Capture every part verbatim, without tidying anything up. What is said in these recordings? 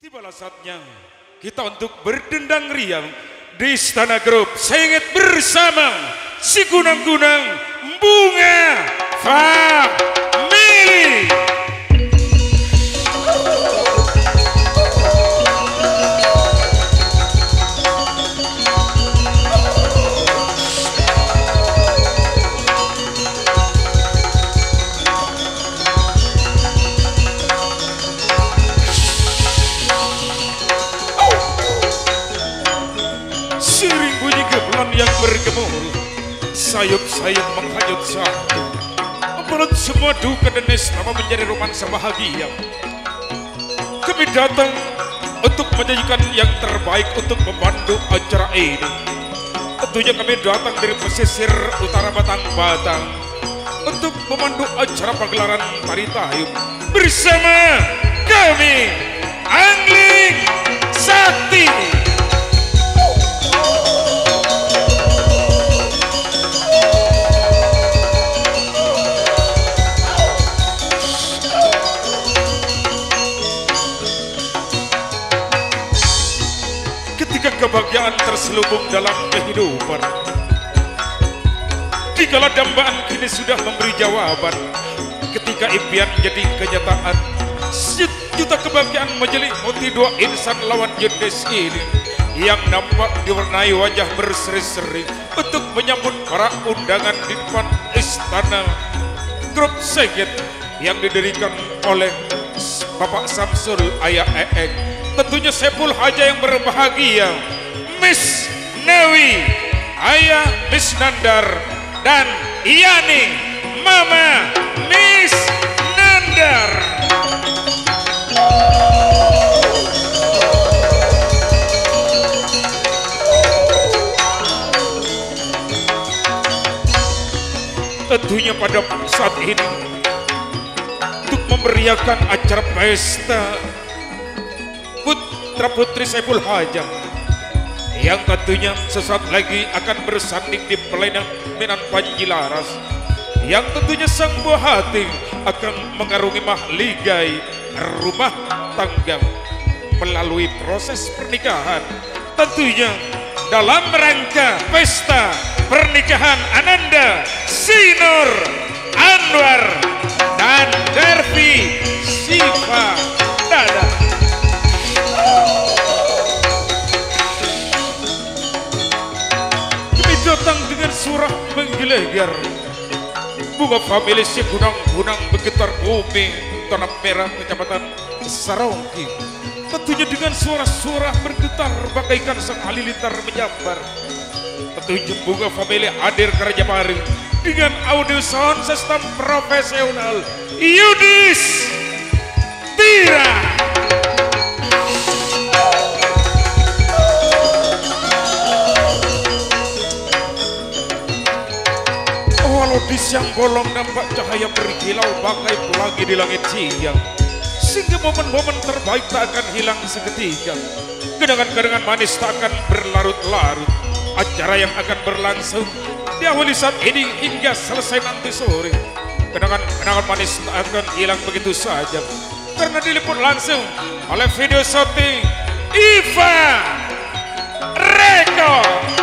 Tibalah saatnya kita untuk berdendang riang di Istana Grup. Saya ingat bersama si Gunang-Gunang Bunga Family. Sering bunyi gamelan yang bergemuruh, sayup-sayup menghanyut satu, membuat semua duka dan nestapa menjadi romansa bahagia. Kami datang untuk menyajikan yang terbaik untuk memandu acara ini. Tentunya kami datang dari pesisir utara Batang-Batang untuk memandu acara pagelaran tari tayub bersama kami Angling Sakti. Ketika kebahagiaan terselubung dalam kehidupan, dikala dambaan kini sudah memberi jawaban, ketika impian jadi kenyataan, sejuta kebahagiaan menyelimuti dua insan lawan jenis ini yang nampak diwarnai wajah berseri-seri untuk menyambut para undangan di depan Istana Grup Segit yang didirikan oleh Bapak Samsul Ayah Eek. Tentunya Sepul Haja yang berbahagia, Miss Nawi, Ayah Miss Nandar, dan Yani Mama Miss Nandar. Tentunya pada saat ini untuk memeriahkan acara pesta putra putri Saiful Haja yang tentunya sesaat lagi akan bersanding di pelaminan Panji Laras, yang tentunya sang buah hati akan mengarungi mahligai rumah tangga melalui proses pernikahan, tentunya dalam rangka pesta pernikahan Ananda Sinur Anwar dan Dervi Siva Dada. Datang dengan surah menggelegar, bunga famili si gunang-gunang bergetar bumi tanah merah kecamatan Sarongki. Tentunya dengan suara-suara bergetar bagaikan sang halilintar menyambar. Tentunya bunga famili hadir ke Raja Mari dengan audio sound system profesional Yudis Tira. Di siang bolong nampak cahaya berkilau bagai pelangi di langit siang, sehingga momen-momen terbaik tak akan hilang seketika. Kenangan-kenangan manis tak akan berlarut-larut. Acara yang akan berlangsung diawali saat ini hingga selesai nanti sore. Kenangan-kenangan manis tak akan hilang begitu saja, karena diliput langsung oleh video shooting Iva Reko.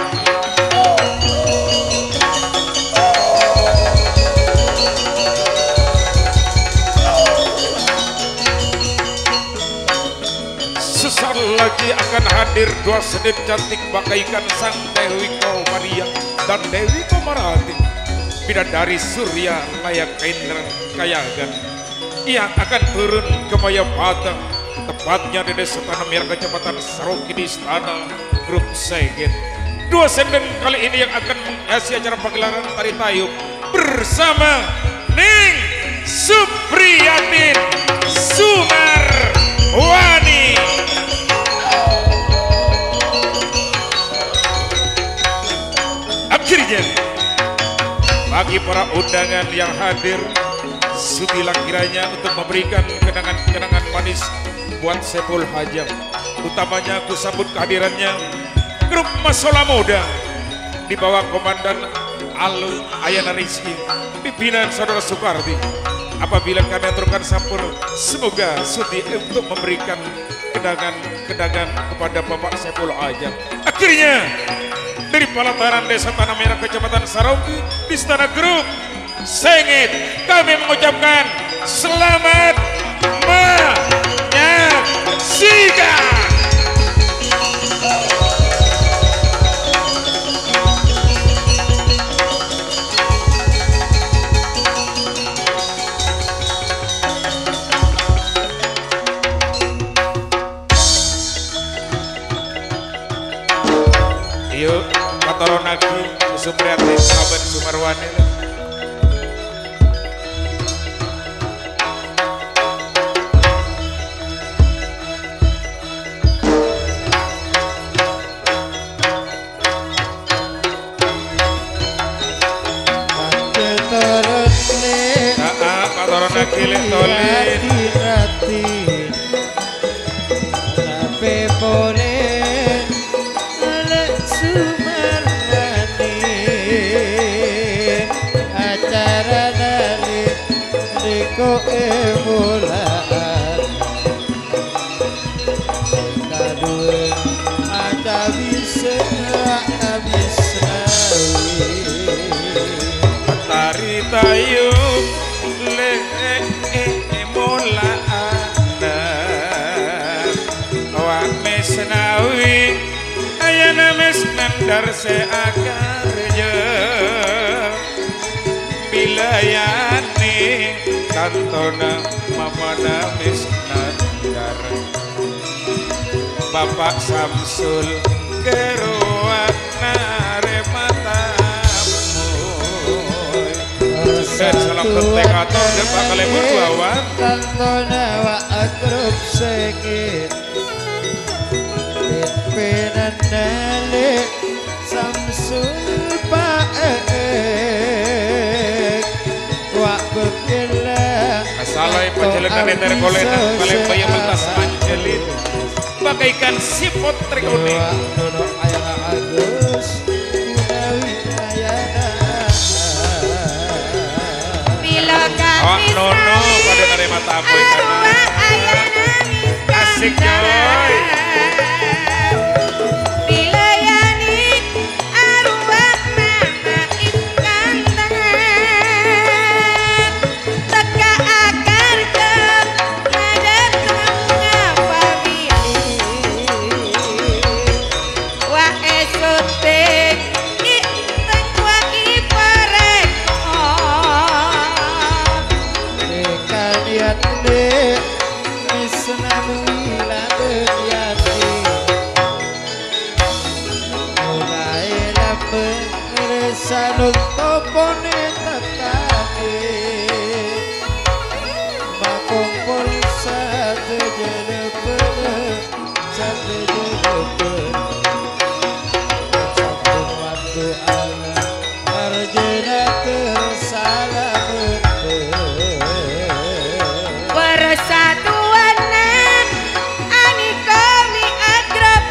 Sesaat lagi akan hadir dua sedip cantik bagaikan sang Dewi Komaria dan Dewi Komarati, bidadari Surya layak Indra Kayagan, yang akan turun ke Mayapata, tepatnya di Desa Tanah Merah Kecamatan Sarongki di Istana Grup Segit. Dua sendeng kali ini yang akan menghiasi acara pagelaran tari tayub bersama Ning Supriyatin Sumarwani. Akhirnya bagi para undangan yang hadir, sudilah kiranya untuk memberikan kenangan-kenangan manis buat Saiful Haja. Utamanya aku sambut kehadirannya Grup Masola Muda di bawah komandan Alun Ayana Rizki, pimpinan Saudara Soekardi. Apabila kami aturkan sampur, semoga sudi untuk memberikan kedagang-kedagang kepada Bapak Saiful Ajam. Akhirnya dari pelataran Desa Tanah Merah Kecamatan Saronggi di Istana Grup Sengit kami mengucapkan selamat menyaksikan. Yuk, Katoronaki, Susupriati, Sahabat Sumarwani. Nah, Katoronaki, Letolin. Tapi boleh Alek Sumarwani acara dari Riko emulaan kadue ada bisa habis rawi Tari tayub le emulaan awak mesnawi ayana mesnandar seakarja bilayani kantona mamana mesnandar Bapak Samsul keruak narematamu dan salam tentekator dan Pak Kalebur Wawan kantona wa akrup sengit penandale Samsul paek wa bekela asalai perjalanan enter kolenan Palembang meltas manjelin bagaikan siput trikone dono ayana agus udawi ayana bila awak nono pada nerima tamu karena asik coy. Sanut topone tekane makumpul satu jelepele satu jelepele campur waktu ala arjuna tersalam persatuan ani kami agrab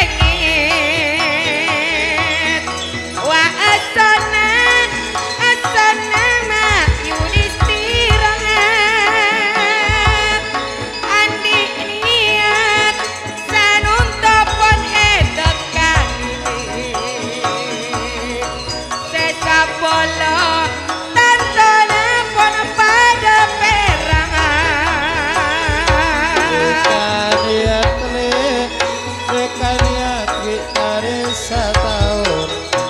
sengit wa asana asana ma yudhistira andi niat sanuntopon edekan sesapolo tantona pon pada perangan Rekaniat le rekaniat kita resa tahun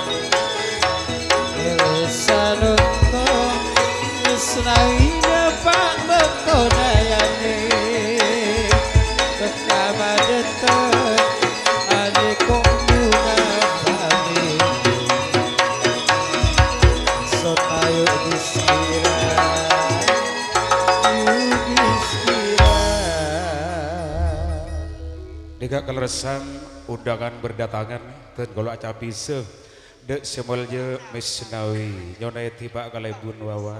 Sanunto Isnawinya Pak Betonayani Betama detek Adikong bunga bani Sotayo diskira Yudhistira Dika keleresan undangan berdatangan dan kalau aca bisa dek semolnya mesnawi nyonai tiba Kalebun Wawan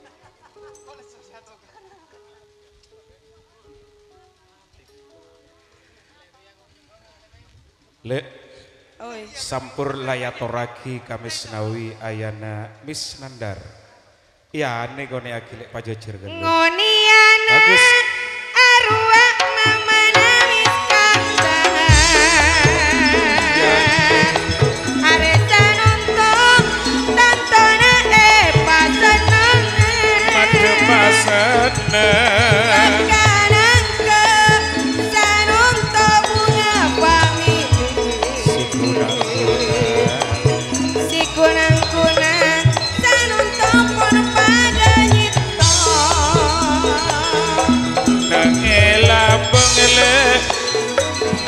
le sampur layatoraki kami senawi ayana misnandar ya ane gone akilek pajajar kan ngoniana bagus arwah mama nangis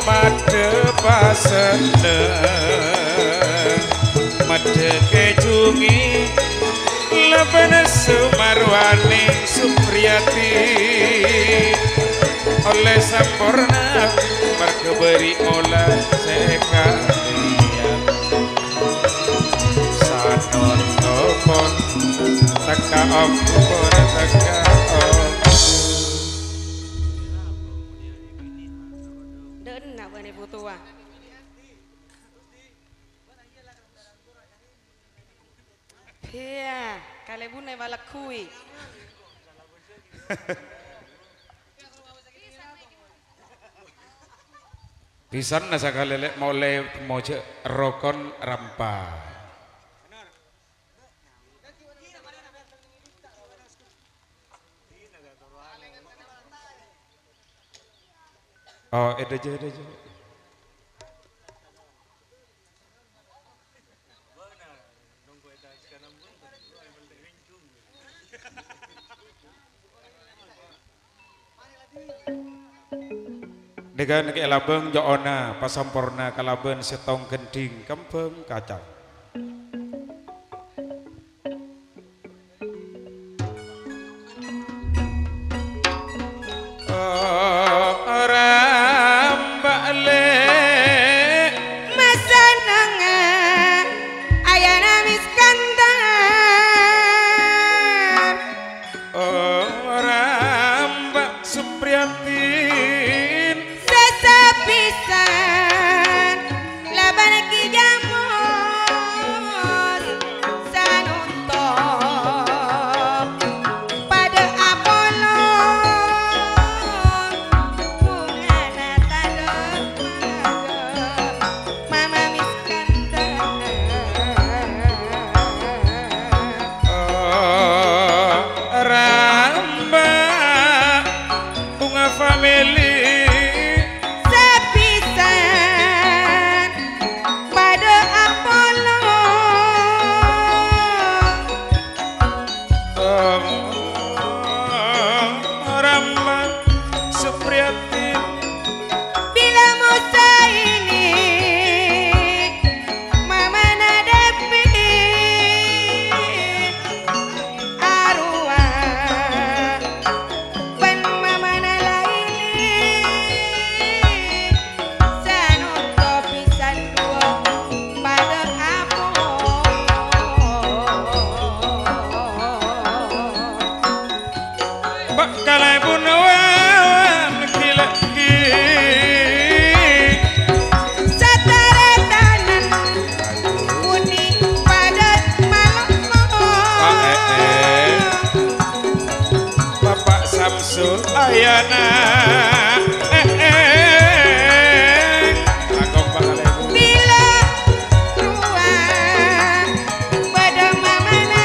made pasene made kejungi leben sumarwani Supriyati oleh sampurna berkeberi olah sekalian sanon topon taka ompon taka ompon den nak bani putua Pia, kale bunai balak kui. Pisan nasa kalelek mulai moje rokon rampa. Oh, ada aja, ada aja. Dengan ke labeng joona pasampurna kalaben setong gending kempeng kacang. Oh, orang bale Masa nanga ayana miskandar. oh, orang Mbak Supriyati Sesapisan laban ki jamos sanuntok pada Apollo bungana tandem mama miskandar. oh, Ramba bunga family Sepisan pada Apollo oh, Ramba Supriyati bila musa ini mama nadepi arwah ban mama nalaili sanunto pisan dua pada Apollo. Bakalai bunawan kilaki Satara tanan uni pada malam Pak Ee Bapak Samsul Ayana eh eh Agong bakalai bu bila ruang pada mama na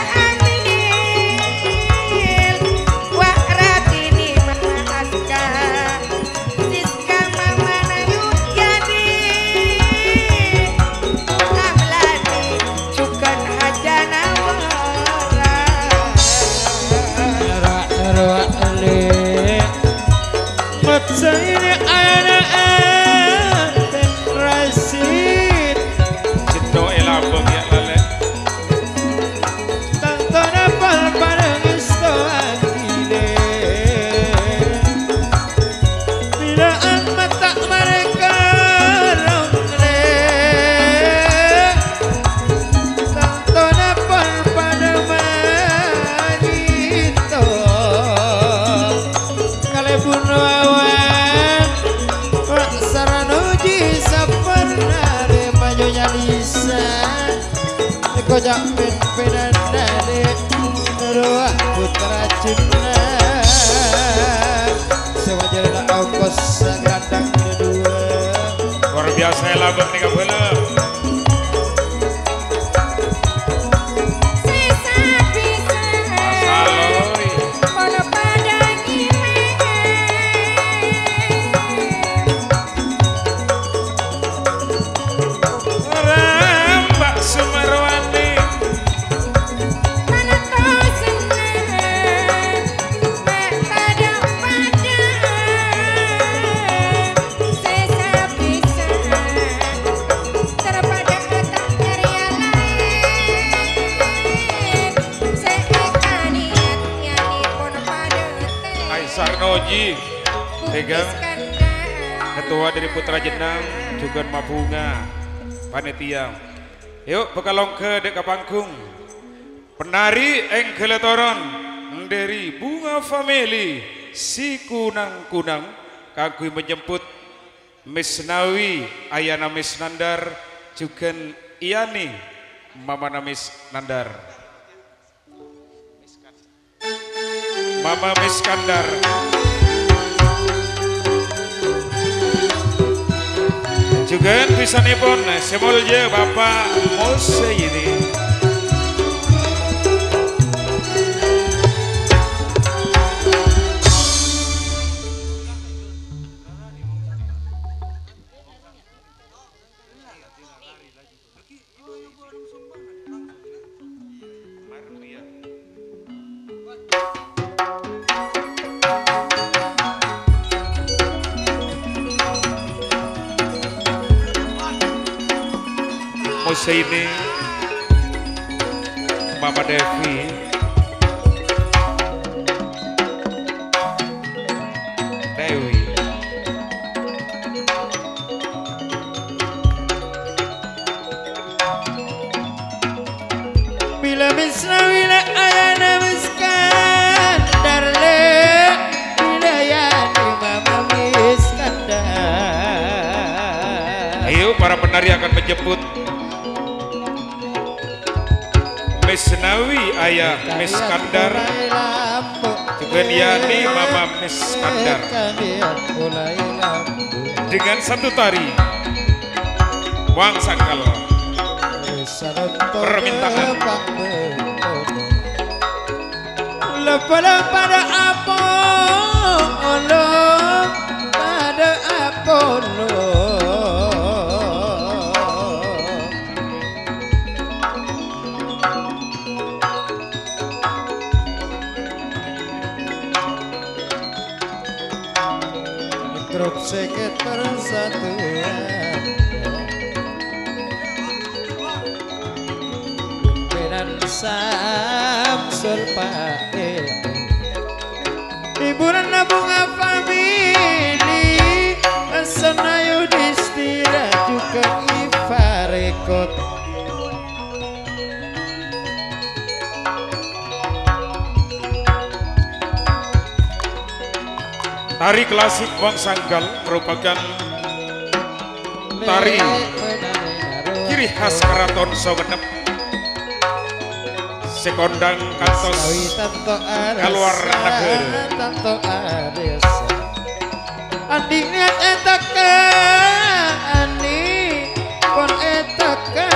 amil wa ratini mana aska siska mama na yuk jadi amlani cukan hajana wara. Ra-ra ale Matsaini ana anten rasid Cindo elabeng ya lale Tantana pal parang isto akile Bilaan mata mereka ramle Tantana pal pada manito Kalebun wawan Pak Saranuji saparna de majonya lisan Kojak min pinandane Ruah putra cimna Sewajarnya ongkos gandang kedua luar biasa elabeng nih kabel Sesapisan Saloi pada pada orang Mbak Sumarwati mana kau senang pada pada sesapi Pegang Iskandar. ketua dari Putra Jenang juga Mabunga panitia. Yuk bekalong ke dek panggung. Penari engkeletoron dari Bunga Family si kunang-kunang kagui menjemput Miss Nawi Ayana Miss Nandar juga Iani Mama Miss Nandar Mama Miss Kandar juga bisa nipon semolje Bapak Mose ini. Mose ini Mama Devi Dewi Bila misrawila ayana miskandar le Wilayani mama miskandar. ayo para penari akan menjemput Miss Nawi Ayah Miss Kandar juga Diani Mama Miss Kandar dengan satu tari Wang Sangkal permintaan Lepas pada Apollo, pada Apollo. Grup Seket Persatuan Pimpinan Samsul Pae Hiburan Bunga Family Asana Yudhistira juga Iva Rekod. tari klasik Wang Sangkal merupakan tari ciri khas Keraton Sogenep sekondang kantos keluar negeri. Tanto Aresa Andi niat etaka Andi pon etaka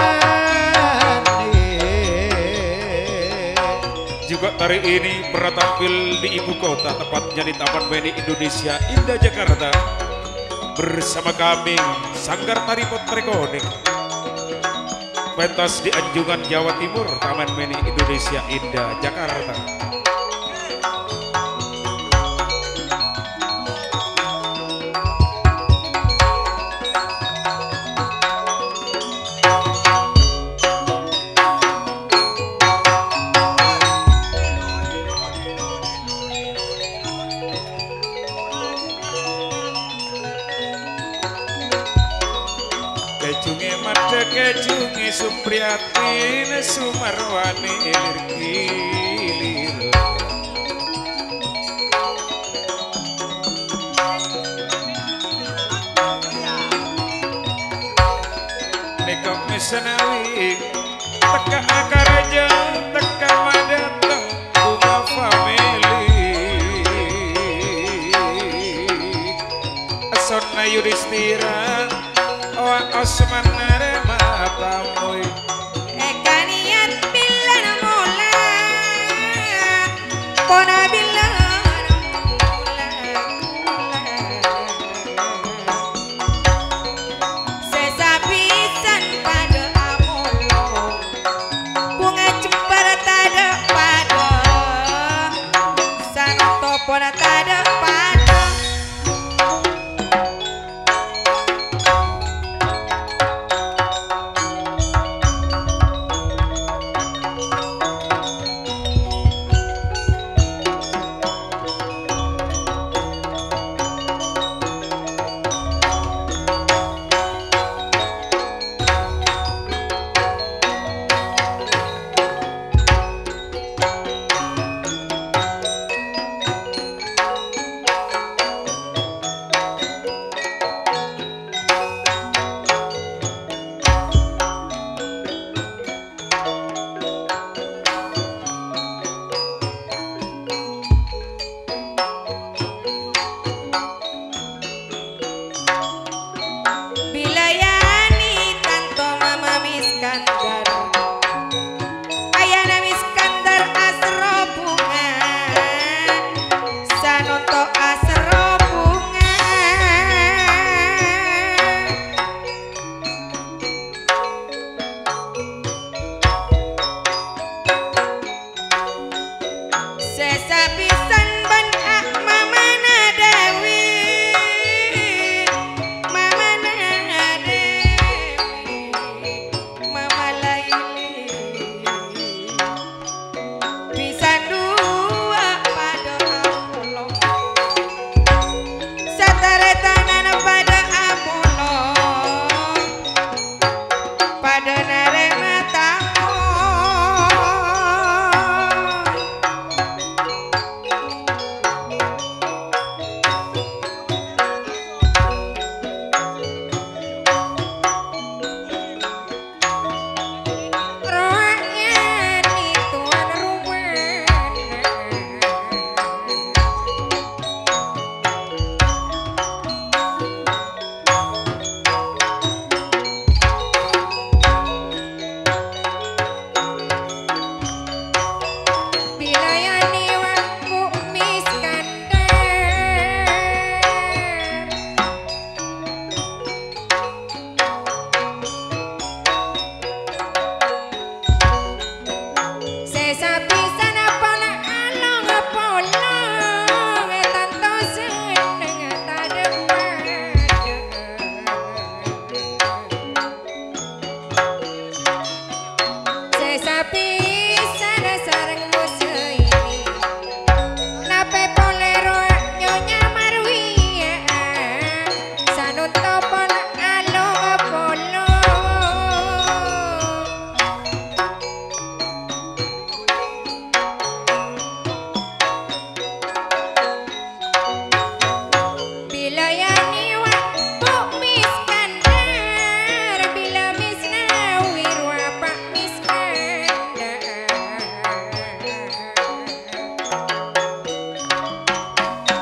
Juga tari ini pernah tampil di ibu kota, tepatnya di Taman Mini Indonesia Indah Jakarta. Bersama kami Sanggar Tari Potrekonik pentas di Anjungan Jawa Timur, Taman Mini Indonesia Indah Jakarta. Kecunge made kecunge Supriyati Sumarwani Lirkilir Nekok Misnawi teka akaraja teka madateng Bunga Family Asona Yudhistira Wa Osman Narema Tamoy Eka niat bila mula Pona bila Sesabisan pada amolo Bunga cembar tada pada Santo pona tada pada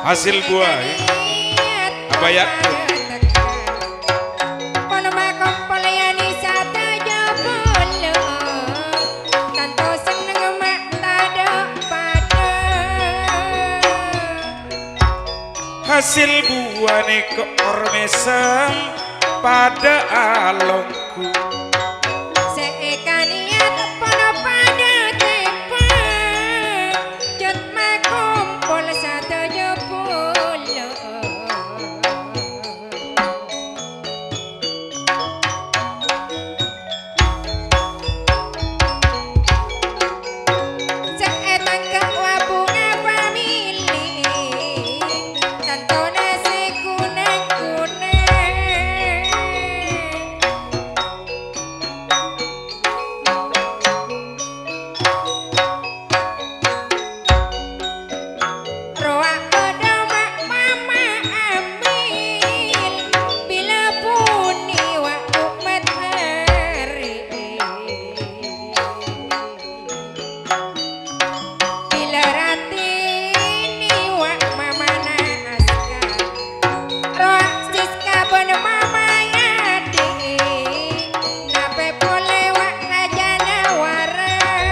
hasil buah ya. Apa ya? Hasil buah neko ormesem pada alongku seekaniat pono pada tepa jut makumpul satu jepul seetan ke wabunga famili tanto nasi kunang-kunang roak pedomak mama ambil bila puni waktu matahari bila ratini wak mama naskah roak siska bon mama yadi nape pole wak rajana wara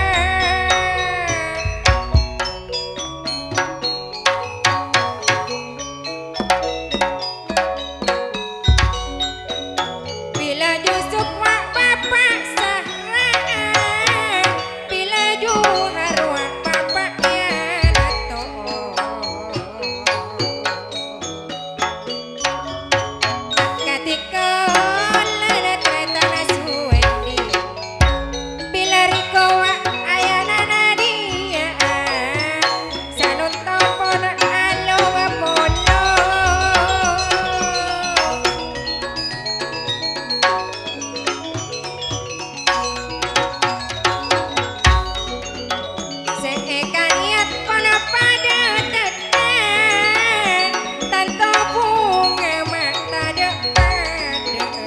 bila jusuk wak bapak sahraan bila juhar wak bapak yanato ketika lana kereta nasuendi bila riko wak ayana nadia sanun topon alo wapolo seekaniat pono pada tekan tanto bunga mata depan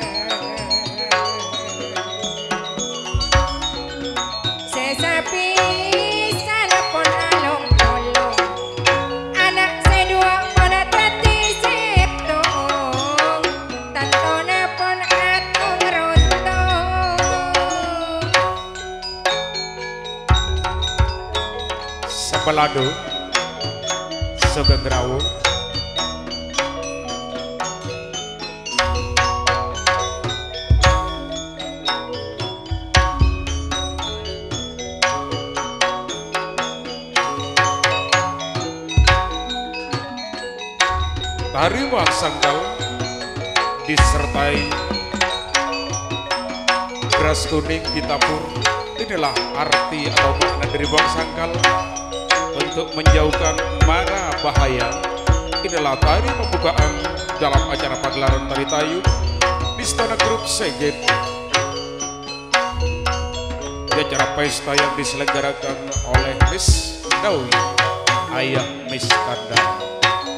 sesapi salapon along polong anak sedua pono tati setong tanto napon atung rontong Sebelado Sugeng Rawu Tari Wang Sangkal disertai beras kuning ditabur. Inilah arti atau makna dari Wang Sangkal untuk menjauhkan mara bahaya. Inilah tari pembukaan dalam acara pagelaran tari Tayu di Istana Grup Segen. Di acara pesta yang diselenggarakan oleh Miss Dawi, ayah Miss Kandang.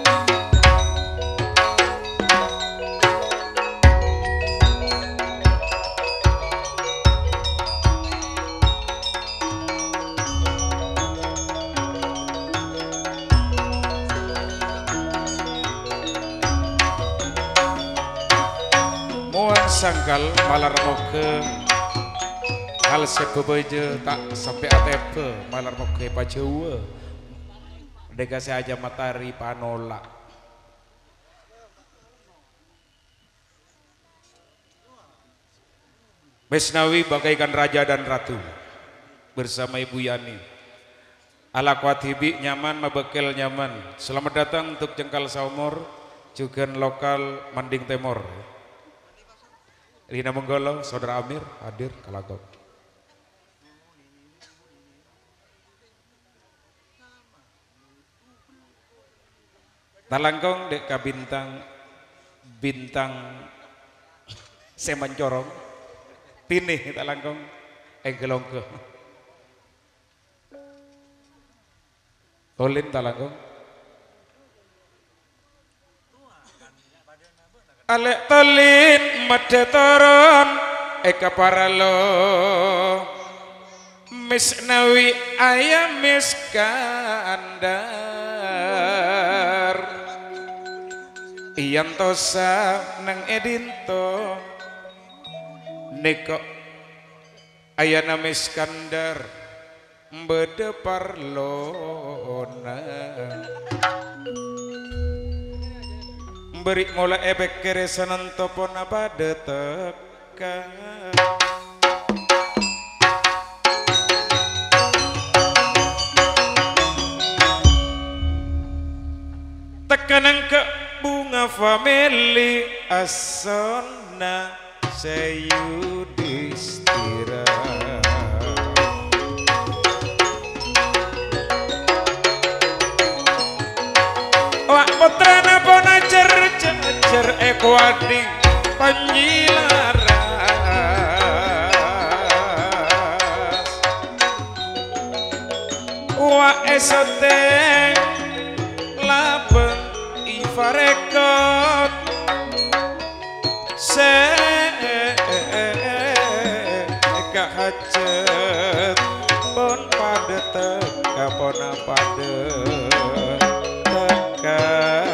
Muang Sangkal malar moke hal sebebeje tak sampai atepe malar moke pacewa degase aja matahari panola Mesnawi bagaikan raja dan ratu bersama Ibu Yani ala kuatibi nyaman mabekel nyaman. Selamat datang untuk Jengkal Saumur juga lokal Manding Temor. Rina Menggolo, Saudara Amir hadir kalagok. Talangkong dek ka bintang bintang Semancorong tinih talangkong engkelongke. Olin talangkong. Alek tolin made toron eka paralo Misnawi ayam miskandar iyantosa nang edinto neko ayana Iskandar bede parlona beri mula ebek keresanan topona pada teka tekanan ke bunga family asona sayudistira wak putrana pona cer cer ekwadi panjilaras wak esoteng lapeng ifarekot se eka hacet pon pada teka pona pada teka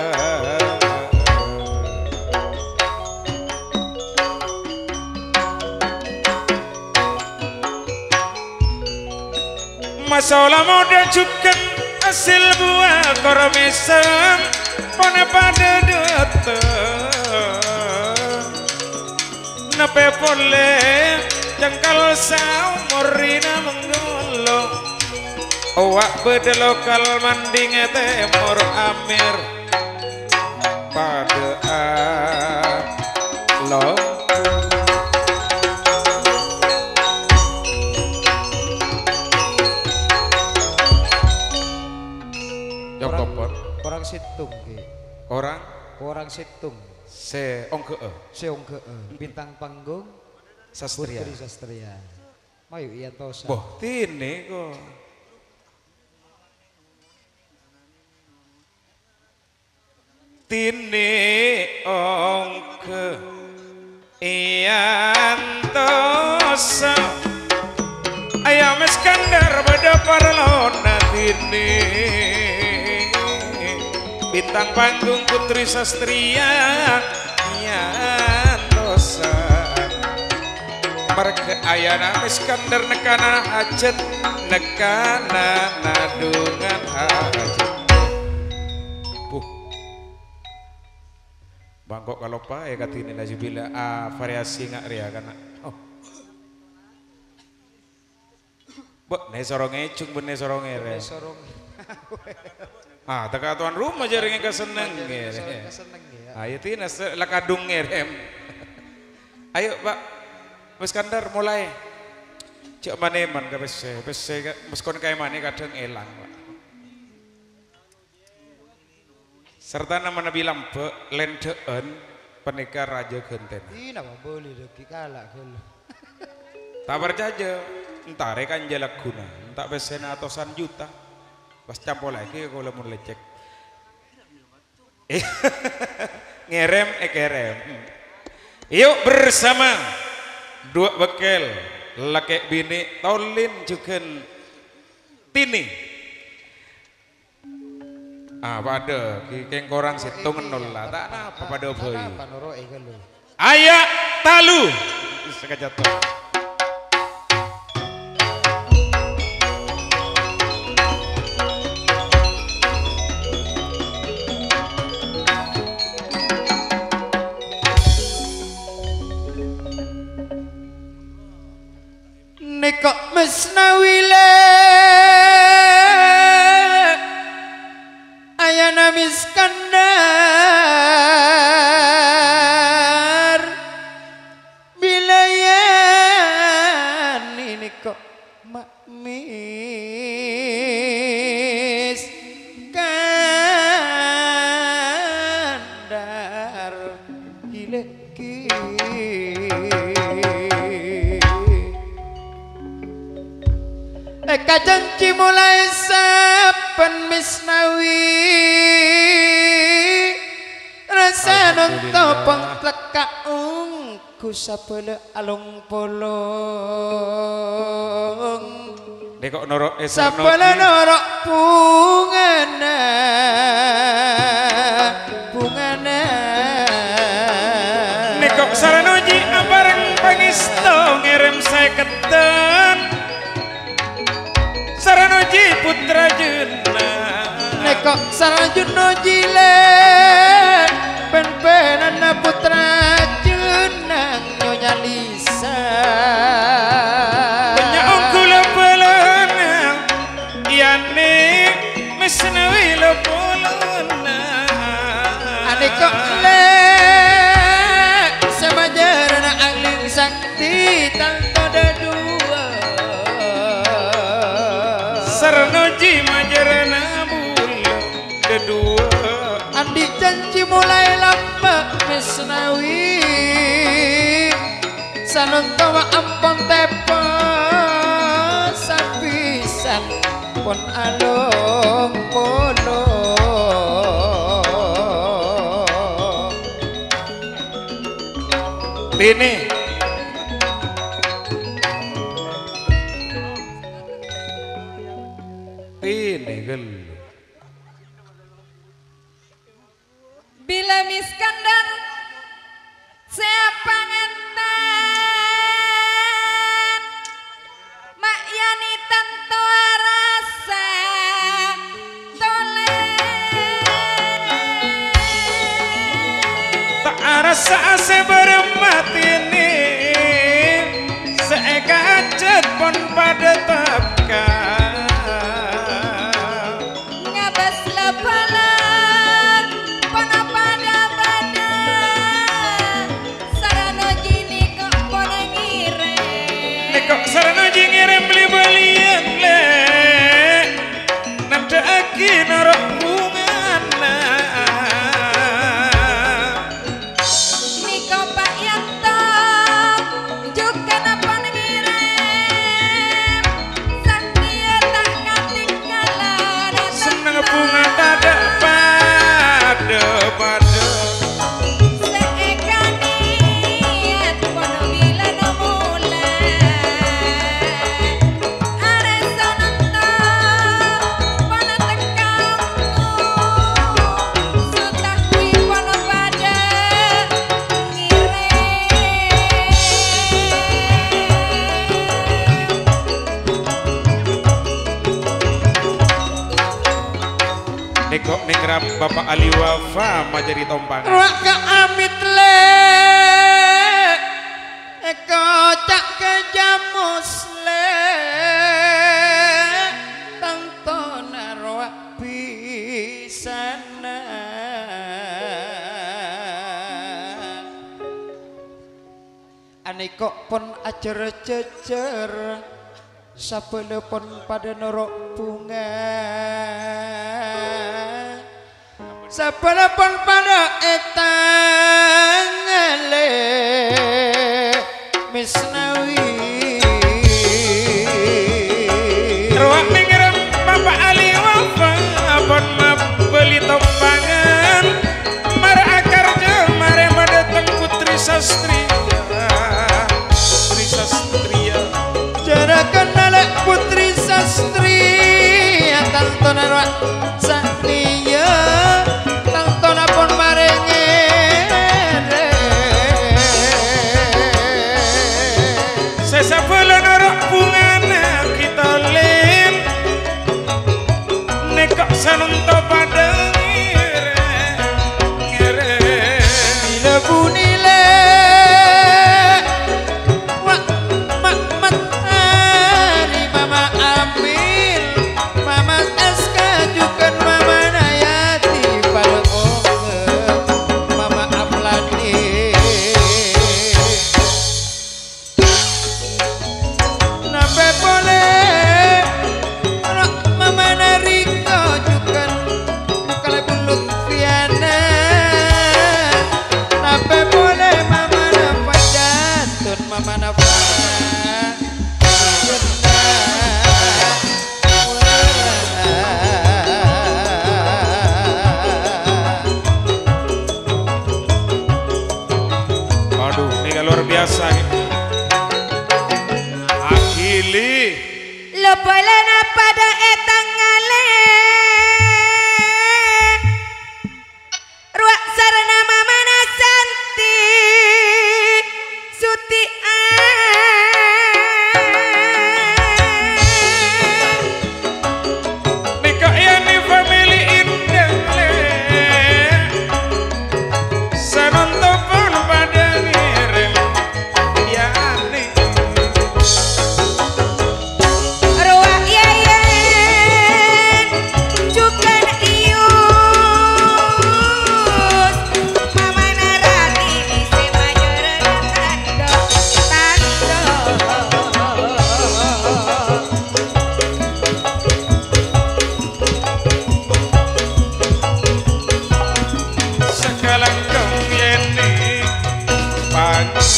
masalah muda juga hasil buah kormesem pone pada dateng nape pole jangkal saumurina menggolong awak beda lokal manding temur amir pada alo Jokopor orang situng ki orang orang situng se ongke seong ke bintang panggung sastria Putri Sastria mayu iya tosa boh tini kok tini ongke iantosa ayam Iskandar pada parlona tini bintang panggung Putri Sastria iantosa mereka ayana Iskandar nekana hajat nekana nadungan hajat buh bangkok kalau pak ya katini najubila ah variasi nggak ria karena oh bu ne sorongnya cung bu ne sorongnya re ah teka tuan rumah jaringnya keseneng ya ayo tina lakadung rem ayo pak Iskandar mulai cek maneman ke bese bese meskon kayak mana kadang elang pak serta nama bilang be lendeen penikah raja genten ini nama boleh deki kalak kalau tak berjaja entar kan jalak guna entak besena atusan juta pas campur lagi kalau mau lecek ngerem eh kerem yuk bersama dua bekel laki bini tolin juga tini ah pada keng korang situng nol lah tak apa pada boy ayah talu sekejap nekok mesnawile ayana Iskandar bilayan ini kok makmis Iskandar gileki kajang mulai saben misnawi rasa nonton teka ungku sapele alung polong dekok norok eh sapele norok bungana bungana kok sarjuna jile ben-benana putra jenang Nyonya Lisa banyak gula pelana yane mesnawi lo polona ane kok le samajarana angling sakti tanpa ada dua sarnoji majarana bula kedua andi janji mulai lama mesnawi sanontawa ampon tepo sapisan pon along polo ini ini gelu bila miskandar siapa ngentan mak yani tanto rasa tole tak rasa sebermat ini seekacet pun pada tapka ngabas lebalan pona pada badan sarana jini kok pona ngire kok sarana ngirim beli belian le nada aki narok bungana niko Pak Yanto juga napa ngirim saktia tak ketinggalan seneng bunga tada pada pada seeka niat pono bila no mulai aresa nonton pono tekangku sutah kui pono pada Nekok nengram Bapak Ali Wafa majari tompang Raka amit le eko cak ke jamus le tanto narwa pisana ane kok pon ajar jejer sapelepon pada norok bunga sapelepon pada etang le misnawi ruang nengram Bapak Ali Wafa pon beli tompangan mar akar mare madateng putri sastria putri sastria cara kenal putri sastri tanto narwa sakniya tanto napon marenge sesapula narok bungana kita lim nekok sanunto pada ngire ngire bila bunile wak mak matahari mama ambil mama aska juga mama nayati pada onge mama aplani nape boleh anak mama nariko juga kalau bulut Viana nape boleh mama napa jatun mama napa aduh ini luar biasa gitu. Akili lo boleh pada etang ngale ruak sarana mama nasanti suti nikah yani family in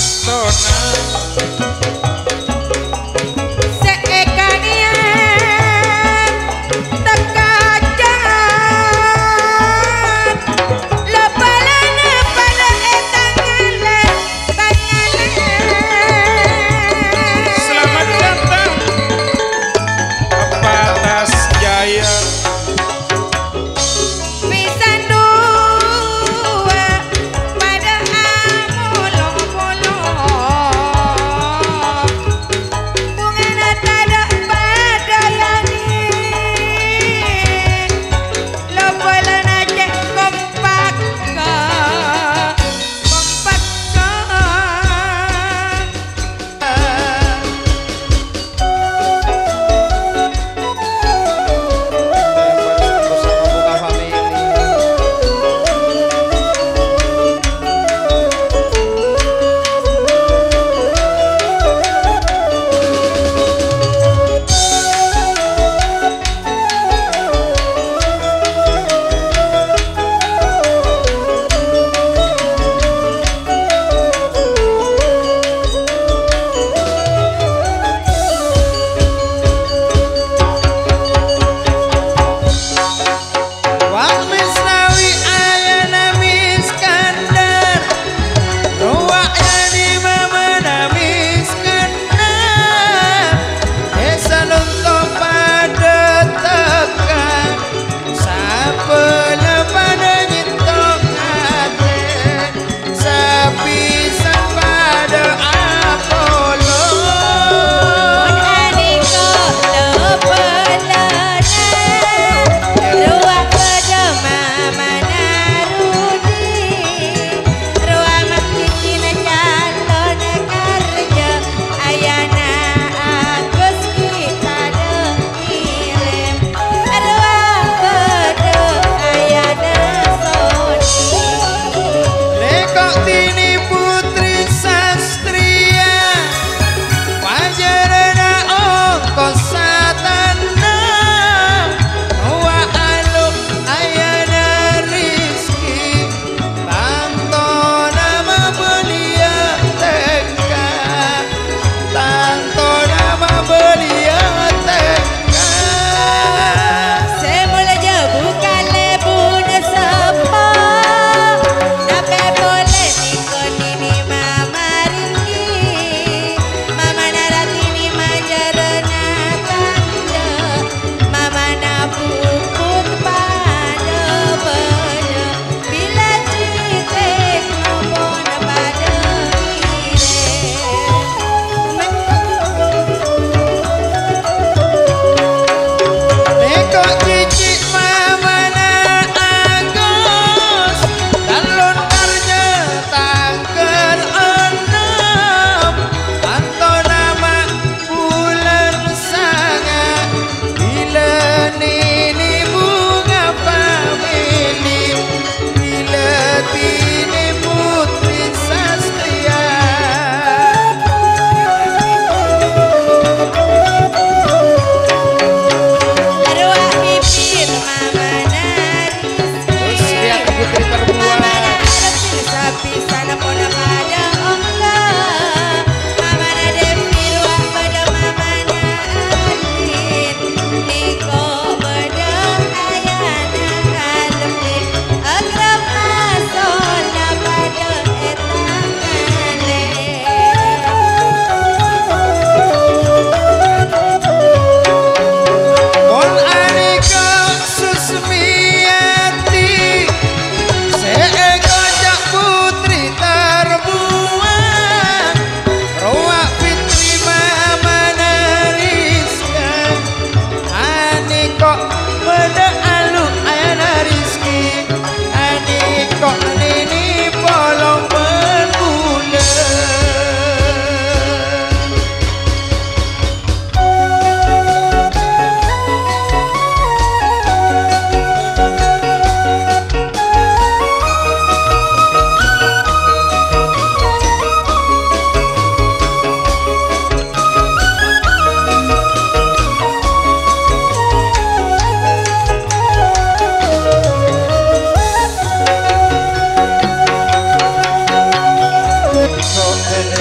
Astona Seekanian tekajan lebalana pada etangalan tanganan. Selamat datang Batas Jaya Pisan dua pada amolong-molong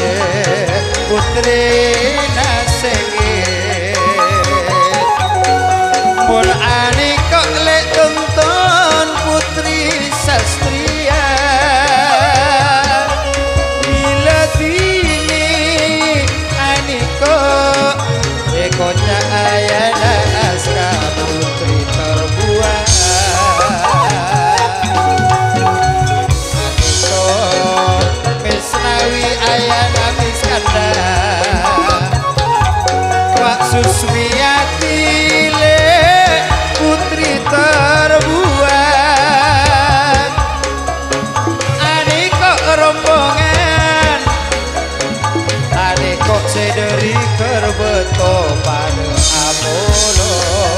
putri nasengit mun ani kok lek tonton putri sastria bila dini ani kok ekonya ayana aska putri terbuat ani kok misnawi ayana miskanda wak suswiyati le putri terbuat ani kok rombongan ani kok sederi kerbeto pada Apollo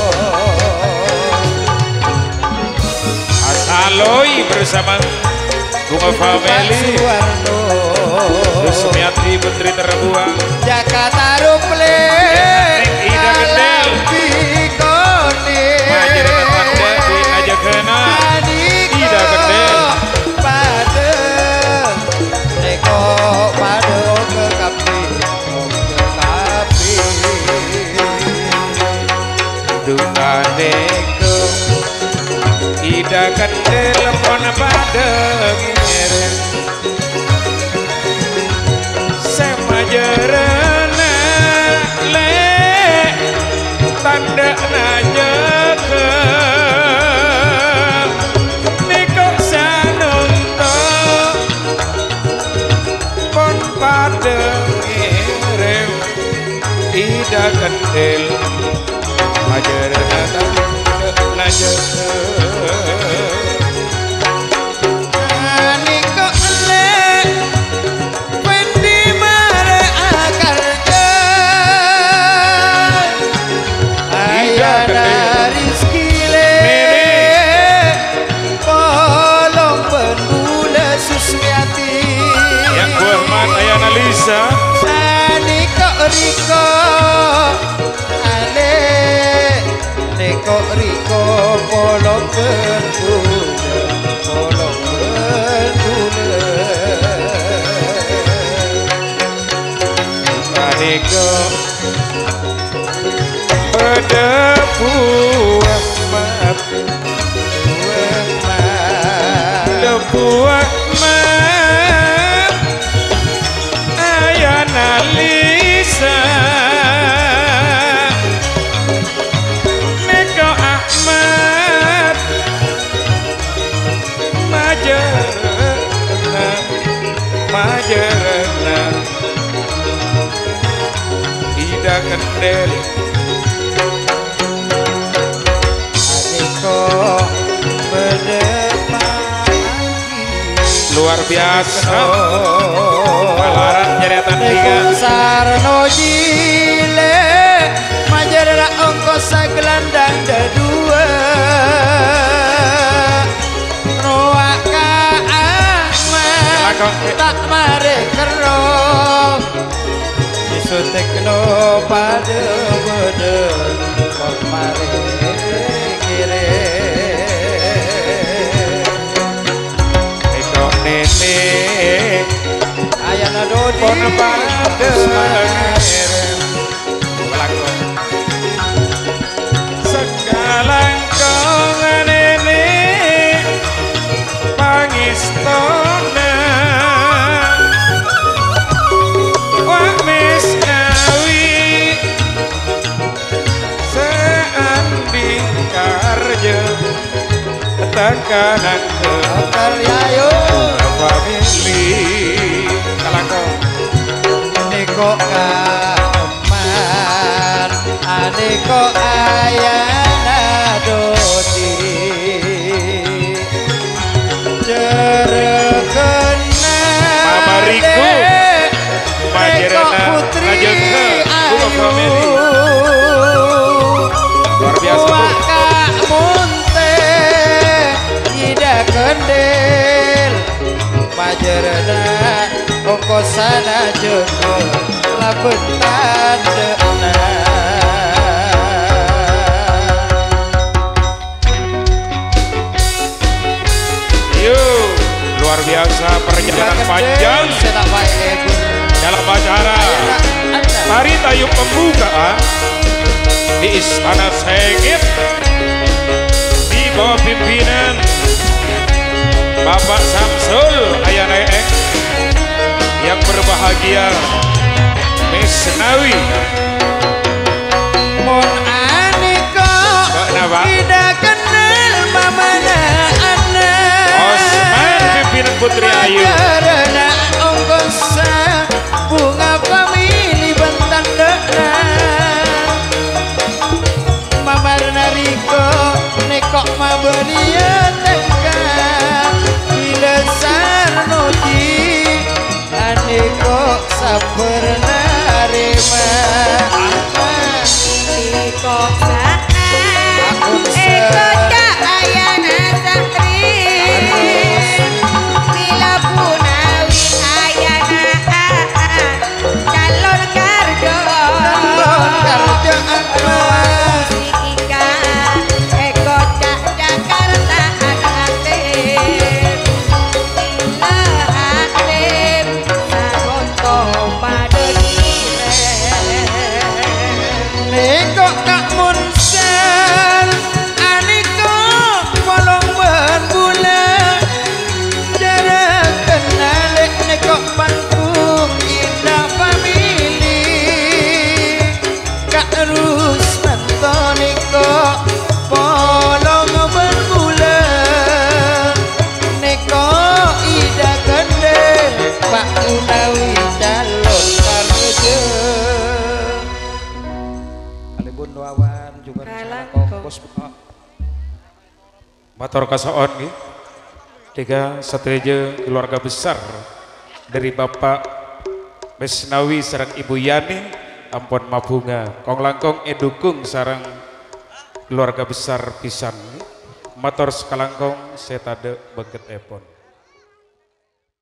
Asaloi bersama Bunga Family Suwarno Susmiati Putri terbuang Jakarta Ruple Ida Gendel Bikoni Majer tetangga di aja kena Ida Gendel pada Neko pada ke kapi ke kapi Duka neko Ida Gendel pon pada ngeren Semajerana le tanda naja ke Niko sanunto pon pada ngeren Ida Gendel Majerana tanda naja ke Lisa ani kok riko ale neko riko polong bendule polong bendule aniko pada buah mat buah mat lebuah mat ayana Lisa Neko Ahmad Majerana Majerana Ida Gendel adiko berdepan luar biasa Palaran Jeriatan tiga Sarno jile Majerana ongkosa gelandang dedua Roaka Ahmad tak mare kerong Disutekno pada bede Kok mare kire Eko nene Ayana dodi pon pada ngeren lakon sekalang kongan ini pangistona wak mis ngawi seanding karja tekanan ke Karyayo family kalangkong Niko kaman Aniko ayana dodi Jerekena Mama Riku Majerana Rajengke Bunga Family luar biasa bro. Kak Munte Ida Kendel Majerana Ongkosana Joko Labetan Dekna Yo, luar biasa perjalanan panjang. Saya tak baik dalam acara Tari Tayub pembukaan di Istana Sengit di bawah pimpinan Bapak Samsul Ayana Eng yang berbahagia Miss Nawi Mon aniko tidak kenal mamana anak Osman pimpinan Putri Ayu karena ongkosa bunga famili bentan dana mamar nariko nekok mabelia teka bila sarnoti aneko saperna rema Iko saat Eko ayana santri Bila punawi ayana calon karjo calon karjo Musika Eko cak Jakarta atim Bila atim Sagonto madeni Neko kak munsel aniko molong berbulan jarang kenal neko pangku indah famili kak terus nonton neko polong berbulan neko ida gede Pak Unawi calon karjo Alibun Wawan juga Kalah kongkos Matur kasaon nggih. Tiga sateja keluarga besar dari Bapak Mesnawi sareng Ibu Yani ampun mabunga kong langkong edukung sareng keluarga besar pisan. Matur sekalangkong setade beget epon.